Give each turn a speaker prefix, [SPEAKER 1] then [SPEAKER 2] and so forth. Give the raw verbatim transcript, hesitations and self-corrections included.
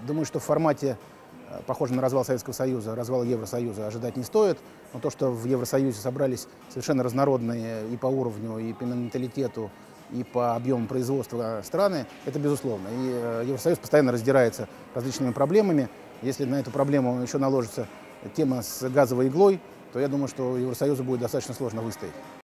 [SPEAKER 1] Думаю, что в формате, похожем на развал Советского Союза, развал Евросоюза, ожидать не стоит. Но то, что в Евросоюзе собрались совершенно разнородные и по уровню, и по менталитету, и по объему производства страны, это безусловно. И Евросоюз постоянно раздирается различными проблемами. Если на эту проблему еще наложится тема с газовой иглой, то я думаю, что Евросоюзу будет достаточно сложно выстоять.